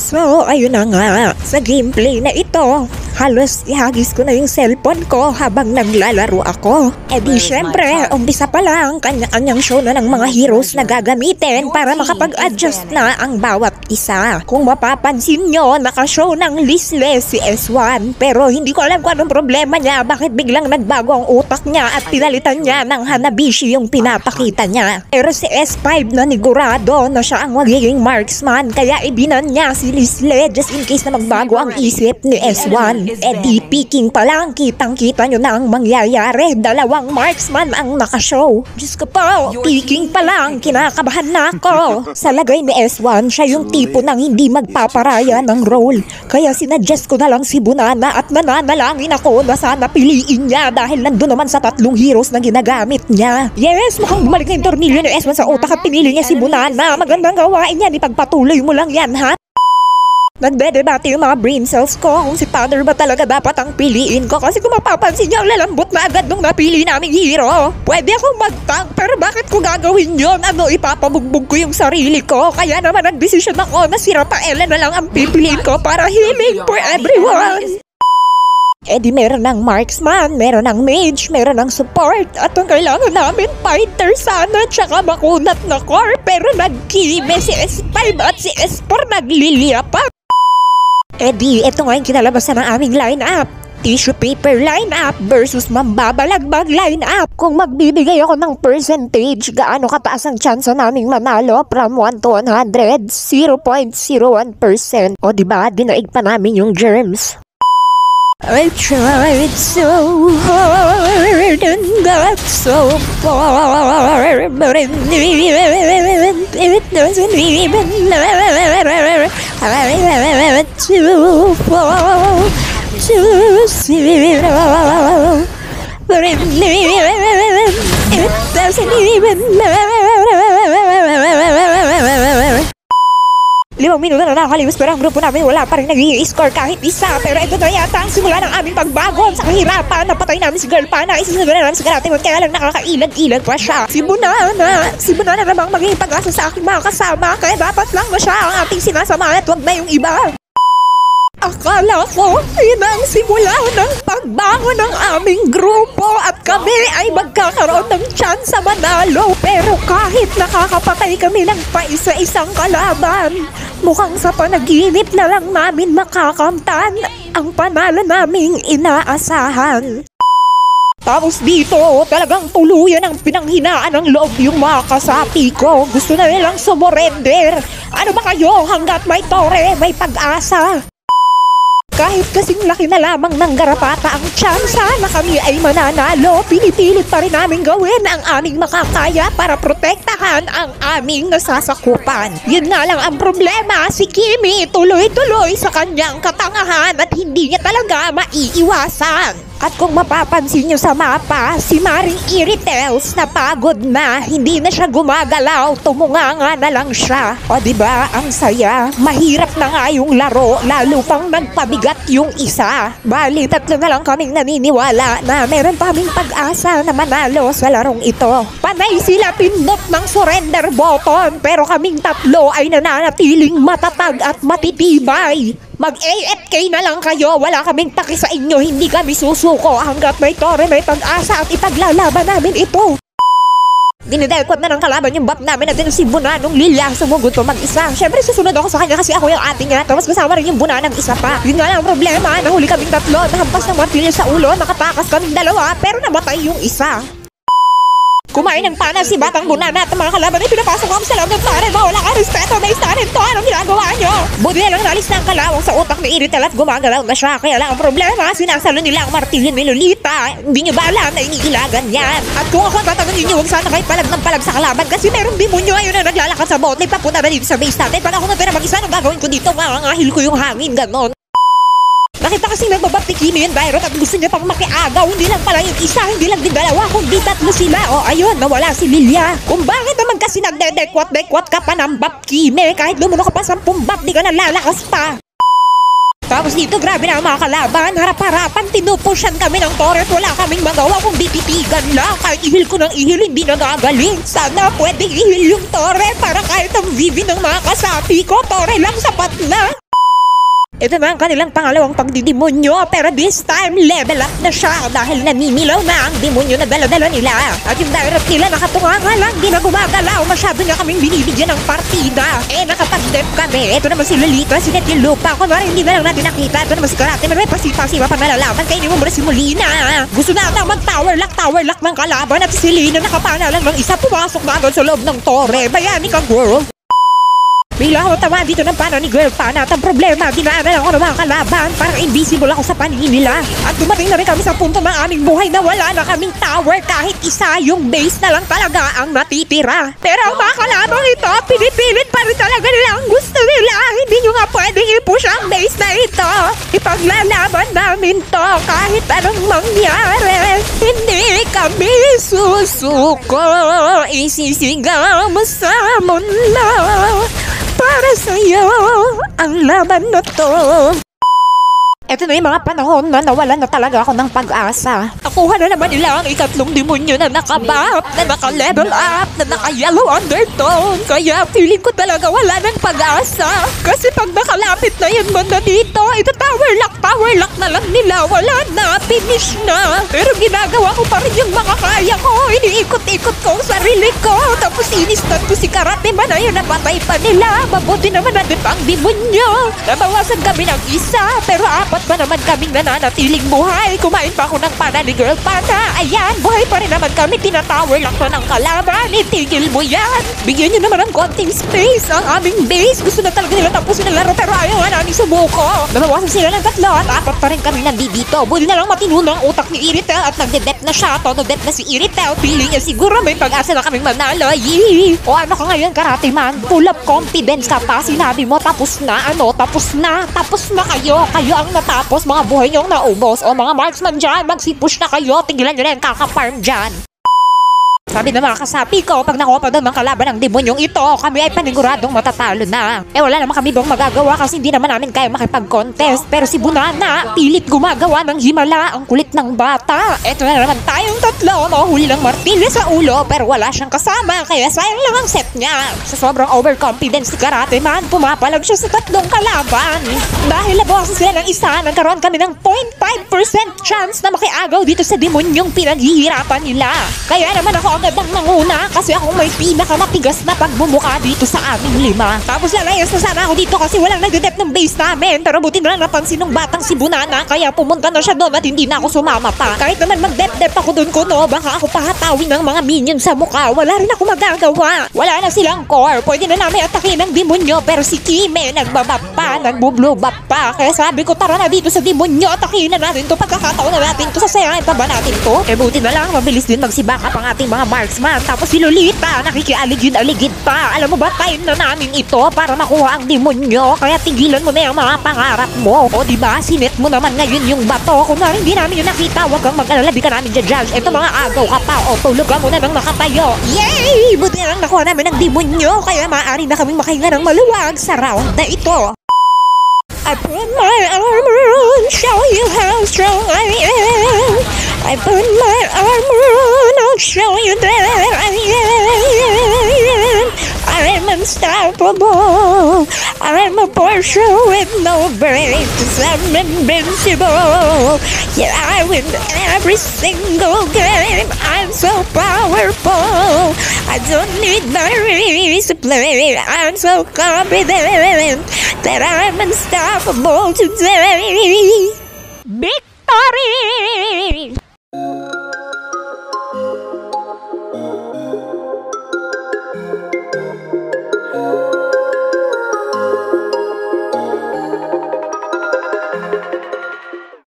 So, ayun na nga, sa gameplay na ito, halos ihagis ko na yung cellphone ko habang naglalaro ako. E di syempre, umpisa pa lang, kanya-kanyang show na ng mga heroes na gagamitin para makapag-adjust na ang bawat isa. Kung mapapansin nyo, nakashow ng listless si S1, pero hindi ko alam kung anong problema niya, bakit biglang nagbago ang utak niya at pinalitan niya ng Hanabishi yung pinapakita niya. Pero si S5 na nigurado na siya ang magiging marksman, kaya ibinan niya si Listless just in case na magbago ang isip ni S1. E di peeking pa lang, kitang-kita nyo na ang mangyayari. Dalawang marksman ang nakashow. Diyos ko po, peeking pa lang, kinakabahan na ako. Sa lagay ni S1, siya yung tipo ng hindi magpaparaya ng role. Kaya sinadjust ko na lang si Bunana at nananalangin ako na sana piliin niya dahil nandun naman sa tatlong heroes na ginagamit niya. Yes, mukhang bumalik na yung tornilyo ni S1 sa utak at pinili niya si Bunana. Magandang gawain yan, ipagpatuloy mo lang yan, ha? Nagdedebate yung mga brain cells ko kung si Thunder ba talaga dapat ang piliin ko, kasi kung mapapansin niyo, ang lalambot na agad nung napili naming hero. Pwede akong mag-tank, pero bakit ko gagawin yun? Ano, ipapabugbog ko yung sarili ko? Kaya naman nagdesisyon ako na si Rafaela na lang ang pipiliin ko para healing for everyone. Eh di meron ng marksman, meron ng mage, meron ng support, at ang kailangan namin fighter sana tsaka makunat na core, pero nagkime si S5 at si S4 naglilia pa. Eh di, eto nga yung kinalabasan ng aming line-up. Tissue paper line-up versus mambabalagbag line-up. Kung magbibigay ako ng percentage, gaano kataas ang chance naming manalo from 1 to 100? 0.01%. O diba, dinaig pa namin yung germs. I tried so hard and got so far, but it doesn't even matter. I went too far to see it all, but it doesn't even matter. 5 minuto na nakakalimus pero ang grupo namin wala pa rin nag-i-score kahit isa. Pero ito na yata ang simula ng aming pagbago sa kahirapan. Napatay namin si Girl Pana, isisunod na namin sa Garatimon, kaya lang nakakailag-ilag pa siya. Si Bunana namang magiging pag-asa sa aking mga kasama, kaya dapat lang na siya ang ating sinasama at wag na yung iba. Akala ko, yun ang simula ng pagbangon ng aming grupo at kami ay magkakaroon ng chance sa manalo. Pero kahit nakakapatay kami ng paisa-isang kalaban, mukhang sa panaginip na lang namin makakamtan ang panalo naming inaasahan. Tapos dito, talagang tuluyan ang pinanghinaan ng loob yung mga kasapi ko. Gusto na nilang sumurrender. Ano ba kayo, hanggat may tore, may pag-asa? Kahit kasing laki na lamang ng garapata ang tsansa na kami ay mananalo, pinipilit pa rin namin gawin ang aming makakaya para protektahan ang aming nasasakupan. Yun nga lang ang problema, si Kimi tuloy-tuloy sa kanyang katangahan at hindi niya talaga maiiwasan. At kung mapapansin nyo sa mapa, si Maring Irritels napagod na, hindi na siya gumagalaw, tumunganga na lang siya. O diba, ang saya, mahirap na nga yung laro, lalo pang nagpabigat yung isa. Bali, 3 na lang kaming naniniwala na meron pa kaming pag-asa na manalo sa larong ito. Panay sila pindot ng surrender button, pero kaming 3 ay nananatiling matatag at matitibay. Mag-AFK na lang kayo, wala kaming paki sa inyo, hindi kami susuko hanggat may tore, may pag-asa at ipaglalaban namin ito. Dinidelkot na ng kalaban yung bap namin at si Bunanong Lilia sumugod pa mag-isa. Syempre susunod ako sa kanya kasi ako yung ate niya, tapos kasama rin yung Bunanang isa pa. Yun nga lang ang problema, nahuli kaming 3, nahampas ng martilyo sa ulo, nakatakas kaming 2, pero namatay yung isa. Kumain ng pana si Batang Bunana at mga kalaban ay pinapasok ko sa loob ng pare mo. Wala ka respeto na isa rin to. Anong ginagawa nyo? Buti na lang nalis na ang kalawang sa utak ni Irritel at gumagalaw na siya. Kaya lang ang problema, sinasalo nila ang martilyo ni Lolita. Hindi nyo ba alam na iniilagan yan? At kung ako tatanungin nyo, huwag sana kayo palag ng palag sa kalaban kasi meron demonyo ayun na naglalakad sa boat. May papunta na dito sa base natin. Pag ako natira mag-isa, anong gagawin ko dito? Mangangahil ko yung hangin, ganon. Nakita kasi nagbabak ni Kimi yung Dairot at gusto niya pang makiagaw. Hindi lang pala yung isa, hindi lang din 2, kundi 3 sila. O ayun, nawala si Lilia. Kung bakit naman kasi nagdedekwat-dekwat ka pa ng bap, Kimi, kahit lumuno ka pa 10 bap, di ka nalalakas pa. Tapos dito, grabe na ang mga kalaban. Harap-harapan, tinupusyan kami ng turret. Wala kaming magawa kung titigan lang. Kahit ihil ko ng ihil, hindi nagagaling. Sana pwedeng ihil yung turret para kahit ang vivi ng mga kasapi ko, turret lang sapat na. Ito na ang kanilang pangalawang pagdidemonyo, pero this time level up na siya dahil naninilaw na ang demonyo na dala-dala nila. At yung direct nila nakatunga nga lang, di na gumagalaw, masyado niya kaming binibigyan ng partida. Nakapag-dep kami, ito naman si Lolita, si Net yung lupa, kunwari hindi na lang natin nakita. Ito naman si Karate, may pasipa-sipa pa nalalaman, kaya hindi mo muna si Molina. Gusto na ata mag-tower lock ng kalaban at si Lina nakapana lang ng isa, pumasok na agad sa loob ng tore. Bayani ka, girl. Bila ako tawa dito ng pana ni Girl Pana at ang problema, dinaanan ako ng mga kalaban, parang invisible ako sa paningin nila. At dumating na rin kami sa punto ng aming buhay na wala na kaming tower, kahit isa, yung base na lang talaga ang natitira. Pero ang mga kalabang ito, pinipilit pa rin talaga nila ang gusto nila. Hindi nyo nga pwedeng i-push ang base na ito. Ipaglalaban namin to kahit anong mangyari. Hindi kami susuko, isisigaw mo sa mundo. Para sa'yo ang laban na to. Ito na yung mga panahon na nawalan na talaga ako ng pag-asa. Nakuha na naman nila ang ikatlong demonyo na naka-buff, na naka-level up, na naka-yellow undertone. Kaya feeling ko talaga wala ng pag-asa. Kasi pag nakalapit na yun mo na dito, ito tower lock na lang nila. Wala na, finish na. Pero ginagawa ko pa rin yung makakaya ko. Iniikot-ikot ko ang sarili ko. Tapos inistan ko si Karate man ayun, napatay pa nila. Mabuti naman natin pang demonyo. Nabawasan kami ng isa, pero apat pa naman kaming nananatiling buhay. Kumain pa ako ng pana ni Girl Pana. Ayan, buhay pa rin naman kami. Tinatower lock na ng kalaban. Itigil mo yan. Bigyan nyo naman ng konting space ang aming base. Gusto na talaga nila tapusin ang laro, pero ayaw nga namin sumuko. Nabawasan sila ng tatlo at apat pa rin kami nandito. Buti na lang matino ang utak ni Iritel at nagde-dep na siya. Tono-dep na si Iritel. Feeling niya siguro may pag-asa na kaming manalo. Yee! O ano ka ngayon, Karate Man? Full of confidence ka pa. Sinabi mo tapos na. Tapos na. Tapos na kayo. Kayo ang tapos mga buhay niyong naubos. O mga marksman dyan, magsipush na kayo. Tigilan nyo na yung kaka-farm dyan. Sabi ng mga kasapi ko, pag nakuha pa doon ng kalaban ng demonyong ito, kami ay paniguradong matatalo na. Wala naman kami bang magagawa kasi hindi naman namin kaya makipag-contest. Pero si Bunana, pilit gumagawa ng himala, ang kulit ng bata. Eto na naman tayong tatlo, mahuli ng martilyo sa ulo, pero wala siyang kasama, kaya sayang lang ang set niya. Sa sobrang overconfidence ni Karate Man, pumapalag siya sa tatlong kalaban. Dahil nabawasan sila ng isa, nagkaroon kami ng 0.5% chance na makiagaw dito sa demonyong pinaghihirapan nila. Kaya naman ako agad ang nanguna kasi ako may pinakamatigas na pagbumuka dito sa aming lima. Tapos lalayas na sana ako dito kasi walang nagde-dep ng base namin. Pero buti na lang napansin ng batang si Bunana kaya pumunta na siya doon at hindi na ako sumama pa. Kahit naman mag-dep-dep ako doon kuno, baka ako pahatawin ng mga minions sa mukha. Wala rin ako magagawa. Wala na silang core. Pwede na namin atakin ng demonyo pero si Kime nagbabap pa, nagbo-blow bap pa. Kaya sabi ko tara na dito sa demonyo, atakin na natin to. Pagkakataon na natin to, sasayangan pa ba natin to? Buti na lang, mabilis din magsibaka ang ating mga marksman. Tapos si Lolita, nakikialigid-aligid pa. Alam mo ba, time na namin ito para makuha ang demonyo. Kaya tigilan mo na yung mga pangarap mo. O diba, sinet mo naman ngayon yung bato. Kung na hindi namin yung nakita, huwag kang mag-alala, di ka namin dyan-judge. Ito mga agaw ka pa. O tulog ka muna nang nakatayo. Yay! Buti na lang nakuha namin ang demonyo. Kaya maaari na kaming makahinga ng maluwag sa round na ito. I put my armor on, show you how strong I am. I put my armor on, I'll show you that I am. I'm unstoppable. I'm a Porsche with no brakes. I'm invincible. Yeah, I win every single game. I'm so powerful. I don't need my race to play. I'm so confident that I'm unstoppable today. Victory!